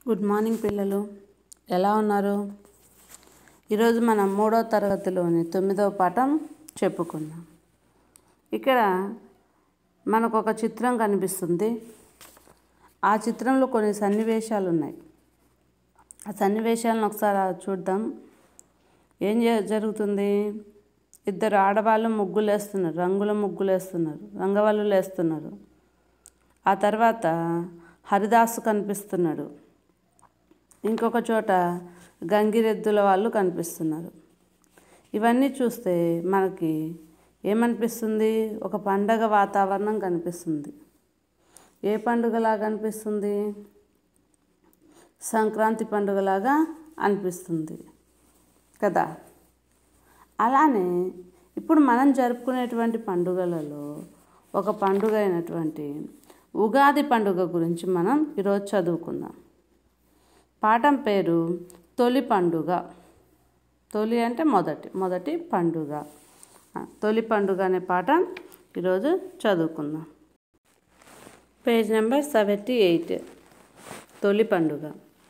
Good morning పిల్లలు, ఎలా ఉన్నారు? ఈరోజు మనం 3వ తరగతిలోని 9వ పాఠం చెప్పుకుందాం. ఇక్కడ మనకు ఒక చిత్రం కనిపిస్తుంది. ఆ చిత్రంలో కొన్ని సన్నివేశాలు ఉన్నాయి. ఆ సన్నివేశాలను ఒకసారి చూద్దాం. ఏం జరుగుతుంది? ఇద్దరు ఆడవాళ్ళు ముగ్గులు వేస్తున్నారు, రంగుల ముగ్గులు వేస్తున్నారు, రంగవల్లులు వేస్తున్నారు. ఆ తర్వాత హరిదాసు కనిపిస్తున్నాడు. ఇంకొక చోట గంగిరెద్దుల వాళ్ళు కనిపిస్తున్నారు. ఇవన్నీ చూస్తే మనకి ఏమనిపిస్తుంది? ఒక పండగ వాతావరణం కనిపిస్తుంది. ఏ పండుగలాగా అనిపిస్తుంది? సంక్రాంతి పండుగలాగా అనిపిస్తుంది కదా. అలానే ఇప్పుడు మనం జరుపుకునేటువంటి పండుగలలో ఒక పండుగ అయినటువంటి ఉగాది పండుగ గురించి మనం ఈరోజు చదువుకుందాం. పాఠం పేరు తొలి పండుగ. తొలి అంటే మొదటి పండుగ. తొలి పండుగ అనే పాఠం ఈరోజు చదువుకుందాం. Page number 78. తొలి పండుగ.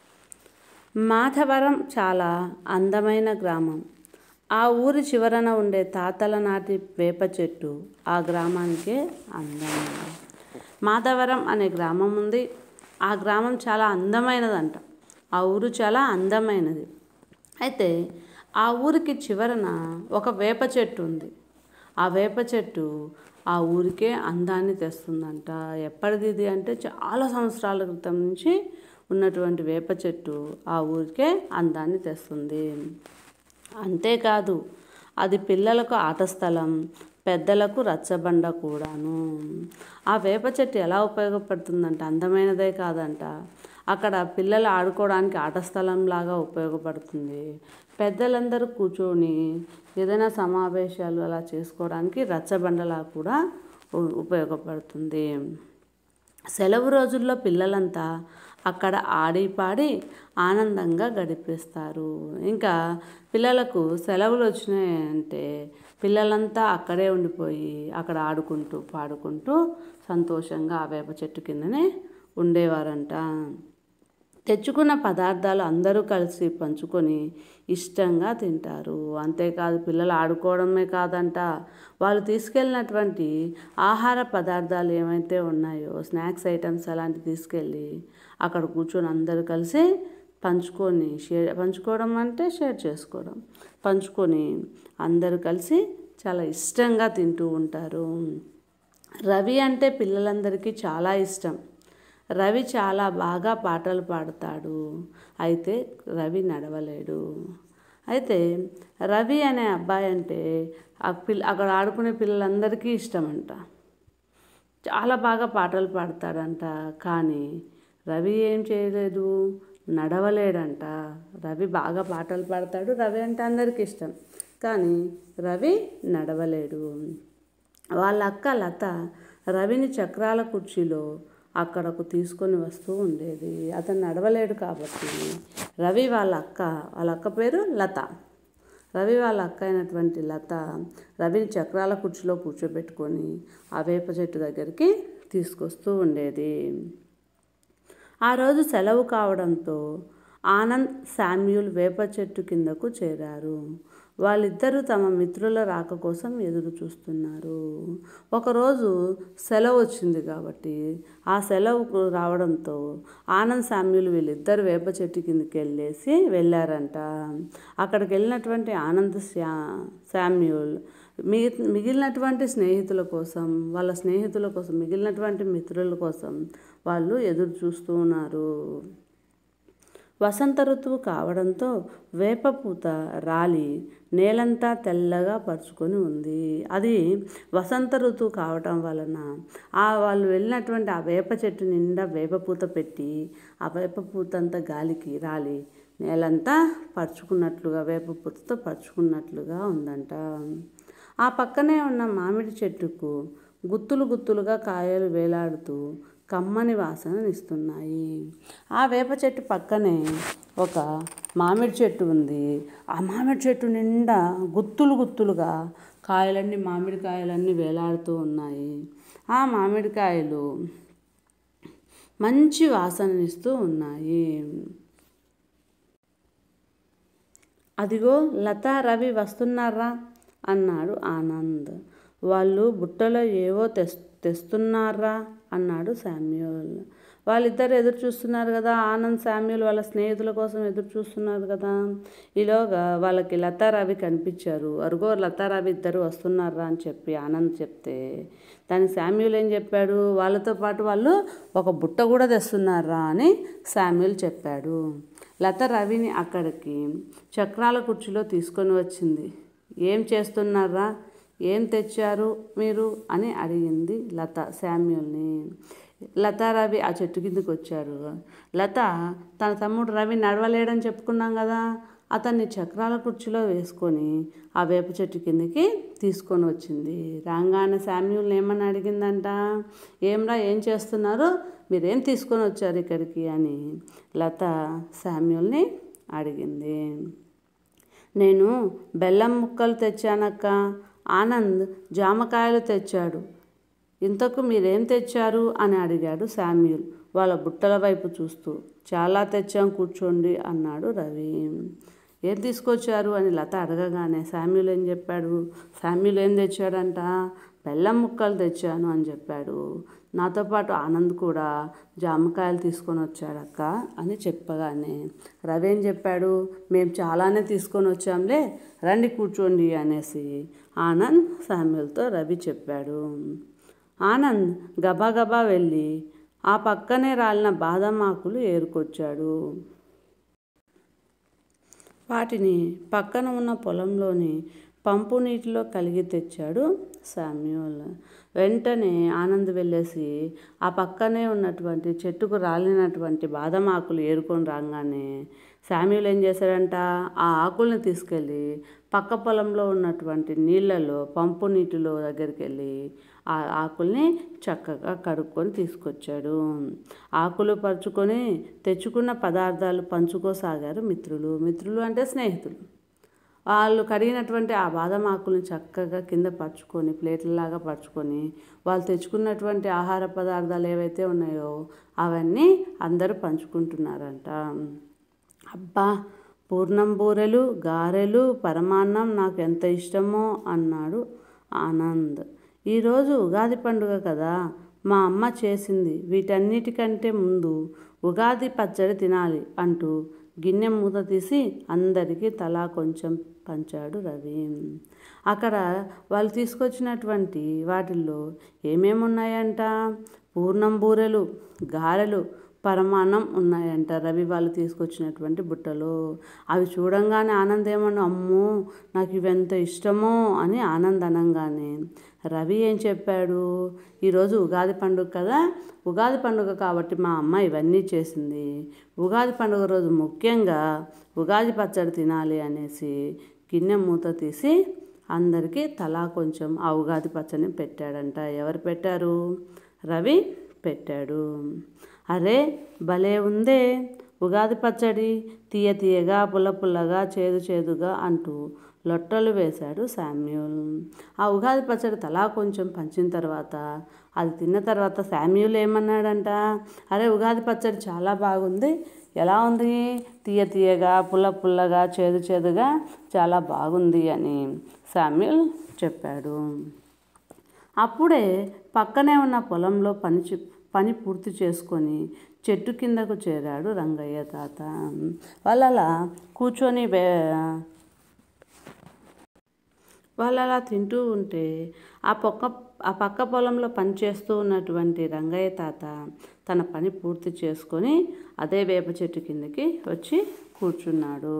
మాధవరం చాలా అందమైన గ్రామం. ఆ ఊరి చివరన ఉండే తాతల నాటి వేప చెట్టు ఆ గ్రామానికే అందమైనది. మాధవరం అనే గ్రామం ఉంది. ఆ గ్రామం చాలా అందమైనదంట. ఆ ఊరు చాలా అందమైనది. అయితే ఆ ఊరికి చివరన ఒక వేప చెట్టు ఉంది. ఆ వేప చెట్టు ఆ ఊరికే అందాన్ని తెస్తుందంట. ఎప్పటిది ఇది అంటే చాలా సంవత్సరాల క్రితం నుంచి ఉన్నటువంటి వేప చెట్టు ఆ ఊరికే అందాన్ని తెస్తుంది. అంతేకాదు, అది పిల్లలకు ఆట స్థలం, పెద్దలకు రచ్చబండ కూడాను. ఆ వేప చెట్టు ఎలా ఉపయోగపడుతుందంట? అందమైనదే కాదంట, అక్కడ పిల్లలు ఆడుకోవడానికి ఆట స్థలంలాగా ఉపయోగపడుతుంది. పెద్దలందరూ కూర్చొని ఏదైనా సమావేశాలు అలా చేసుకోవడానికి రచ్చబండలా కూడా ఉపయోగపడుతుంది. సెలవు రోజుల్లో పిల్లలంతా అక్కడ ఆడి పాడి ఆనందంగా గడిపేస్తారు. ఇంకా పిల్లలకు సెలవులు వచ్చినాయంటే పిల్లలంతా అక్కడే ఉండిపోయి అక్కడ ఆడుకుంటూ పాడుకుంటూ సంతోషంగా ఆ వేప చెట్టు కిందనే ఉండేవారంట. తెచ్చుకున్న పదార్థాలు అందరూ కలిసి పంచుకొని ఇష్టంగా తింటారు. అంతేకాదు, పిల్లలు ఆడుకోవడమే కాదంట, వాళ్ళు తీసుకెళ్ళినటువంటి ఆహార పదార్థాలు ఏమైతే ఉన్నాయో, స్నాక్స్ ఐటమ్స్ అలాంటివి తీసుకెళ్ళి అక్కడ కూర్చొని అందరూ కలిసి పంచుకోవడం అంటే షేర్ చేసుకోవడం, పంచుకొని అందరూ కలిసి చాలా ఇష్టంగా తింటూ ఉంటారు. రవి అంటే పిల్లలందరికీ చాలా ఇష్టం. రవి చాలా బాగా పాటలు పాడతాడు. అయితే రవి నడవలేడు. అయితే రవి అనే అబ్బాయి అంటే అక్కడ ఆడుకునే పిల్లలందరికీ ఇష్టమంట. చాలా బాగా పాటలు పాడతాడంట. కానీ రవి ఏం చేయలేదు, నడవలేడంట. రవి బాగా పాటలు పాడతాడు, రవి అంటే అందరికీ ఇష్టం, కానీ రవి నడవలేడు. వాళ్ళ అక్క లత రవిని చక్రాల కుర్చీలో అక్కడకు తీసుకొని వస్తూ ఉండేది. అతను నడవలేడు కాబట్టి రవి వాళ్ళ అక్క పేరు లత. రవి వాళ్ళ అక్క అయినటువంటి లత రవిని చక్రాల కుర్చీలో కూర్చోబెట్టుకొని ఆ వేప చెట్టు దగ్గరికి తీసుకొస్తూ ఉండేది. ఆ రోజు సెలవు కావడంతో ఆనంద్, శామ్యూల్ వేప చెట్టు కిందకు చేరారు. వాళ్ళిద్దరూ తమ మిత్రుల రాక కోసం ఎదురు చూస్తున్నారు. ఒకరోజు సెలవు వచ్చింది కాబట్టి ఆ సెలవు రావడంతో ఆనంద్, శామ్యూల్ వీళ్ళిద్దరు వేప చెట్టు కిందకి వెళ్ళారంట. అక్కడికి వెళ్ళినటువంటి ఆనంద్, శామ్యూల్ మిగిలినటువంటి స్నేహితుల కోసం, వాళ్ళ స్నేహితుల కోసం, మిగిలినటువంటి మిత్రుల కోసం వాళ్ళు ఎదురు చూస్తూ ఉన్నారు. వసంత ఋతువు కావడంతో వేప పూత రాలి నేలంతా తెల్లగా పరుచుకొని ఉంది. అది వసంత ఋతువు కావటం వలన వాళ్ళు వెళ్ళినటువంటి ఆ వేప చెట్టు నిండా వేప పూత పెట్టి ఆ వేప పూత అంతా గాలికి రాలి నేలంతా పరుచుకున్నట్లుగా, వేప పూతతో పరుచుకున్నట్లుగా ఉందంట. ఆ పక్కనే ఉన్న మామిడి చెట్టుకు గుత్తులు గుత్తులుగా కాయలు వేలాడుతూ కమ్మని వాసననిస్తున్నాయి. ఆ వేప చెట్టు పక్కనే ఒక మామిడి చెట్టు ఉంది. ఆ మామిడి చెట్టు నిండా గుత్తులు గుత్తులుగా మామిడికాయలన్నీ వేలాడుతూ ఉన్నాయి. ఆ మామిడికాయలు మంచి వాసననిస్తూ ఉన్నాయి. అదిగో లత, రవి వస్తున్నారా అన్నాడు ఆనంద్. వాళ్ళు బుట్టలో ఏవో తెస్తున్నారా అన్నాడు శామ్యూల్. వాళ్ళిద్దరు ఎదురు చూస్తున్నారు కదా, ఆనంద్ శామ్యూల్ వాళ్ళ స్నేహితుల కోసం ఎదురు చూస్తున్నారు కదా. ఈలోగా వాళ్ళకి లత, రవి కనిపించారు. అరుగో లత, రవి ఇద్దరు వస్తున్నారా అని చెప్పి ఆనంద్ చెప్తే దానికి శామ్యూల్ ఏం చెప్పాడు, వాళ్ళతో పాటు వాళ్ళు ఒక బుట్ట కూడా తెస్తున్నారా అని శామ్యూల్ చెప్పాడు. లత రవిని అక్కడికి చక్రాల కుర్చీలో తీసుకొని వచ్చింది. ఏం చేస్తున్నారా, ఏం తెచ్చారు మీరు అని అడిగింది లత శామ్యూల్ని. లత, రవి ఆ చెట్టు కిందకి వచ్చారు. లత తన తమ్ముడు రవి నడవలేడని చెప్పుకున్నాం కదా, అతన్ని చక్రాల కుర్చీలో వేసుకొని ఆ వేప చెట్టు కిందకి తీసుకొని వచ్చింది. రాగానే శామ్యూల్ని ఏమని అడిగిందంట, ఏమ్రా ఏం చేస్తున్నారు, మీరేం తీసుకొని వచ్చారు ఇక్కడికి అని లత శామ్యూల్ని అడిగింది. నేను బెల్లం ముక్కలు తెచ్చానక్క, ఆనంద్ జామకాయలు తెచ్చాడు, ఇంతకు మీరేం తెచ్చారు అని అడిగాడు శామ్యూల్ వాళ్ళ బుట్టల వైపు చూస్తూ. చాలా తెచ్చాం, కూర్చోండి అన్నాడు రవి. ఏం తీసుకొచ్చారు అని లత అడగగానే శామ్యూల్ ఏం చెప్పాడు, శామ్యూల్ ఏం తెచ్చాడంట, బెల్లం ముక్కలు తెచ్చాను అని చెప్పాడు. నాతో పాటు ఆనంద్ కూడా జామకాయలు తీసుకొని వచ్చాడక్క అని చెప్పగానే రవి ఏం చెప్పాడు, మేము చాలానే తీసుకొని వచ్చాంలే, రండి కూర్చోండి అనేసి ఆనంద్ శామ్యూల్తో రవి చెప్పాడు. ఆనంద్ గబాగబా వెళ్ళి ఆ పక్కనే రాలిన బాదం ఆకులు ఏరుకొచ్చాడు. వాటిని పక్కన ఉన్న పొలంలోని పంపు నీటిలో కలిగి తెచ్చాడు శామ్యూల్. వెంటనే ఆనంద్ వెళ్ళేసి ఆ పక్కనే ఉన్నటువంటి చెట్టుకు రాలినటువంటి బాదం ఆకులు ఏరుకొని రాగానే శామ్యూల్ ఏం చేశాడంట, ఆ ఆకుల్ని తీసుకెళ్ళి పక్క పొలంలో ఉన్నటువంటి నీళ్ళలో పంపు నీటిలో దగ్గరికి వెళ్ళి ఆ ఆకుల్ని చక్కగా కడుక్కొని తీసుకొచ్చాడు. ఆకులు పరుచుకొని తెచ్చుకున్న పదార్థాలు పంచుకోసాగారు మిత్రులు. మిత్రులు అంటే స్నేహితులు. వాళ్ళు కడిగినటువంటి ఆ బాదం ఆకుల్ని చక్కగా కింద పరుచుకొని ప్లేట్లలాగా పరుచుకొని వాళ్ళు తెచ్చుకున్నటువంటి ఆహార పదార్థాలు ఏవైతే ఉన్నాయో అవన్నీ అందరూ పంచుకుంటున్నారంట. అబ్బా, పూర్ణం బూరెలు, గారెలు, పరమాన్నం నాకు ఎంత ఇష్టమో అన్నాడు ఆనంద్. ఈరోజు ఉగాది పండుగ కదా, మా అమ్మ చేసింది, వీటన్నిటికంటే ముందు ఉగాది పచ్చడి తినాలి అంటూ గిన్నె మూత తీసి అందరికీ తలా కొంచెం పంచాడు రవి. అక్కడ వాళ్ళు తీసుకొచ్చినటువంటి వాటిల్లో ఏమేమి ఉన్నాయంట, పూర్ణం బూరెలు, గారెలు, పరమాన్నం ఉన్నాయంట రవి వాళ్ళు తీసుకొచ్చినటువంటి బుట్టలో. అవి చూడంగానే ఆనంద్ ఏమన్నా, అమ్మో నాకు ఇవెంత ఇష్టమో అని ఆనంద్ అనగానే రవి ఏం చెప్పాడు, ఈరోజు ఉగాది పండుగ కదా, ఉగాది పండుగ కాబట్టి మా అమ్మ ఇవన్నీ చేసింది, ఉగాది పండుగ రోజు ముఖ్యంగా ఉగాది పచ్చడి తినాలి అనేసి గిన్నె మూత తీసి అందరికీ తలా కొంచెం ఆ ఉగాది పచ్చడిని పెట్టాడంట. ఎవరు పెట్టారు, రవి పెట్టాడు. అరే భలే ఉందే ఉగాది పచ్చడి, తీయ తీయగా, పుల్ల పుల్లగా, చేదు చేదుగా అంటూ లొట్టలు వేశాడు శామ్యూల్. ఆ ఉగాది పచ్చడి తలా కొంచెం పంచిన తర్వాత అది తిన్న తర్వాత శామ్యూల్ ఏమన్నాడంట, అరే ఉగాది పచ్చడి చాలా బాగుంది, ఎలా ఉంది, తీయ తీయగా, పుల్ల పుల్లగా, చేదు చేదుగా, చాలా బాగుంది అని శామ్యూల్ చెప్పాడు. అప్పుడే పక్కనే ఉన్న పొలంలో పని పూర్తి చేసుకొని చెట్టు కిందకు చేరాడు రంగయ్య తాత. వాళ్ళలా కూర్చొని వాళ్ళలా తింటూ ఉంటే ఆ పక్క పొలంలో పనిచేస్తూ ఉన్నటువంటి రంగయ్య తాత తన పని పూర్తి చేసుకొని అదే వేప చెట్టు కిందకి వచ్చి కూర్చున్నాడు.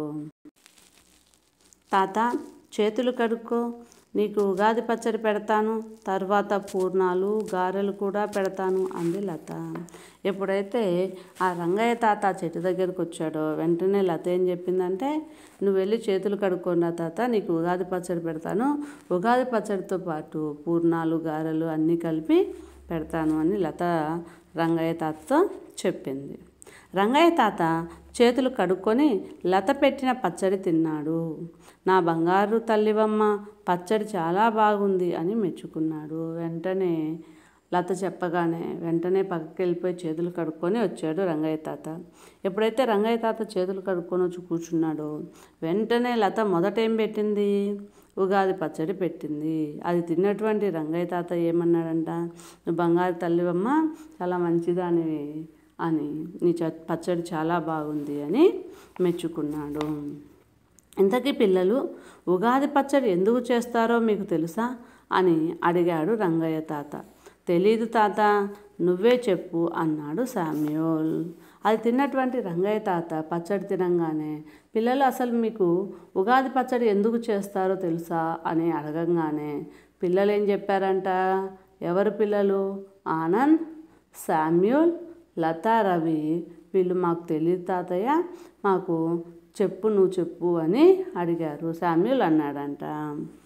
తాత చేతులు కడుక్కో, నీకు ఉగాది పచ్చడి పెడతాను, తర్వాత పూర్ణాలు, గారెలు కూడా పెడతాను అంది లత. ఎప్పుడైతే ఆ రంగయ్య తాత చెట్టు దగ్గరికి వచ్చాడో వెంటనే లత ఏం చెప్పిందంటే, నువ్వు వెళ్ళి చేతులు కడుక్కోండి తాత, నీకు ఉగాది పచ్చడి పెడతాను, ఉగాది పచ్చడితో పాటు పూర్ణాలు, గారెలు అన్నీ కలిపి పెడతాను అని లత రంగయ్య తాతతో చెప్పింది. రంగయ్య తాత చేతులు కడుక్కొని లత పెట్టిన పచ్చడి తిన్నాడు. నా బంగారు తల్లివమ్మ, పచ్చడి చాలా బాగుంది అని మెచ్చుకున్నాడు. వెంటనే లత చెప్పగానే వెంటనే పక్కకి వెళ్ళిపోయి చేతులు కడుక్కొని వచ్చాడు రంగయ్య తాత. ఎప్పుడైతే రంగయ్య తాత చేతులు కడుక్కొని వచ్చి కూర్చున్నాడో వెంటనే లత మొదట ఏం పెట్టింది? ఉగాది పచ్చడి పెట్టింది. అది తిన్నటువంటి రంగయ్య తాత ఏమన్నాడంట, నువ్వు బంగారు తల్లివమ్మ, చాలా మంచిదానివి అని, నీ పచ్చడి చాలా బాగుంది అని మెచ్చుకున్నాడు. ఇంతకీ పిల్లలు ఉగాది పచ్చడి ఎందుకు చేస్తారో మీకు తెలుసా అని అడిగాడు రంగయ్య తాత. తెలీదు తాత, నువ్వే చెప్పు అన్నాడు శామ్యూల్. అది తిన్నటువంటి రంగయ్య తాత పచ్చడి తినంగానే, పిల్లలు అసలు మీకు ఉగాది పచ్చడి ఎందుకు చేస్తారో తెలుసా అని అడగంగానే పిల్లలు ఏం చెప్పారంట? ఎవరు పిల్లలు? ఆనంద్, శామ్యూల్, లతా, రవి వీళ్ళు మాకు తెలియదు తాతయ్య, మాకు చెప్పు, నువ్వు చెప్పు అని అడిగారు. శామ్యూల్ అన్నాడంట,